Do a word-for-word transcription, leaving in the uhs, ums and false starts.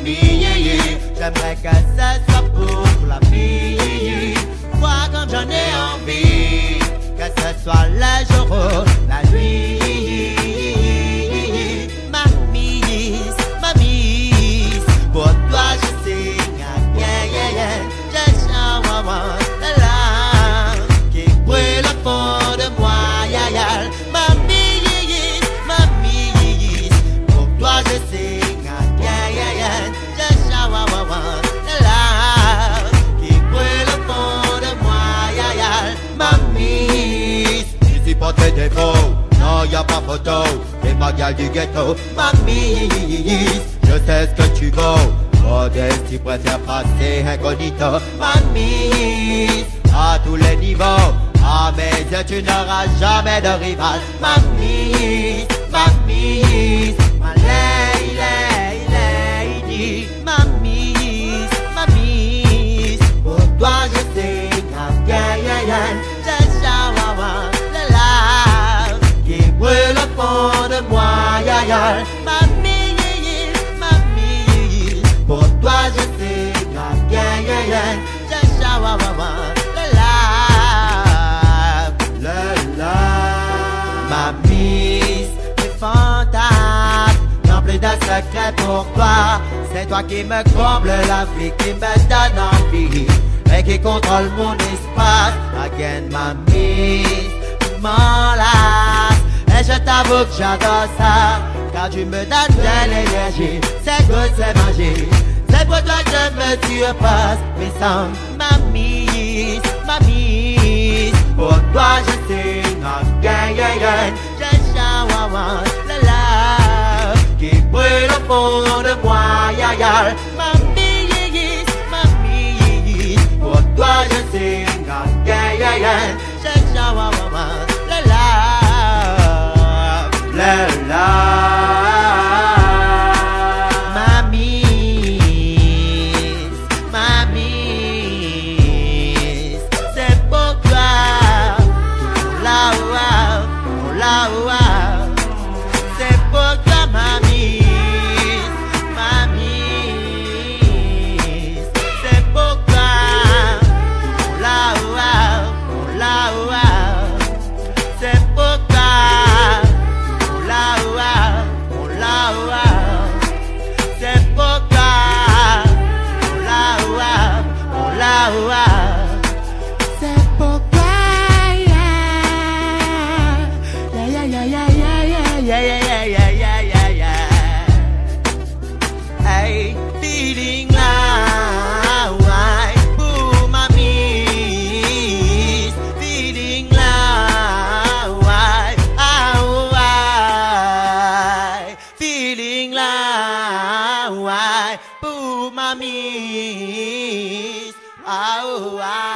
mamie. J'aimerais que ce soit pour la vie. Moi quand j'en ai envie, que ce soit le jour ou la nuit. Mamie, mamie, pour toi je signe, yeah, yeah, yeah. Je chante la larme qui brûle au fond de moi, yeah, yeah. Mamie, mamie, pour toi je signe, yeah, yeah, yeah. Je chante la larme qui brûle au fond de moi, yeah, yeah. Mamie, ici pas tes défauts, non y'a pas photo. Et ma gueule du ghetto, mamie, je sais ce que tu vaux. Modestie préfère passer incognito, mamie, à tous les niveaux. À mes yeux tu n'auras jamais de rival, mamie, mamie, ma lady, lady, mamie, mamie, pour toi je sais, yeah, yeah, yeah, je chante la larme qui brûle au fond de moi, yeah, yeah, mamie, mamie, pour toi je sais, yeah, yeah, yeah, je chante la larme, la larme, mamie, tes fantasmes n'ont plus de secret pour toi. C'est toi qui me comble la vie, qui me donne envie et qui contrôle mon espace. Again, mamie, tu m'enlaces et je t'avoue que j'adore ça, car tu me donnes de l'énergie. C'est good, c'est magie. C'est pour toi que je me surpasse. Mais sans mamie, mamie, pour toi je signe, yeah, yeah, yeah. Je chante la larme qui brûle au fond de moi, yeah, yeah. Mamie, mamie, pour toi je signe, yeah, yeah, yeah. Je chante la larme, la larme. Mamie, mamie, c'est pour toi. La wa, la wa, c'est pour toi, mamie, mamie, c'est pour toi. La wa, la wa, c'est pour toi. La wa, la wa, c'est pour toi. La wa, la wa, c'est pour toi. Yeah, yeah, yeah, yeah, yeah, yeah, yeah, yeah, yeah, yeah, yeah. Hey, feeling like why, ooh, mamie, feeling like why, oh, why, feeling like why, ooh, mamie, oh, why.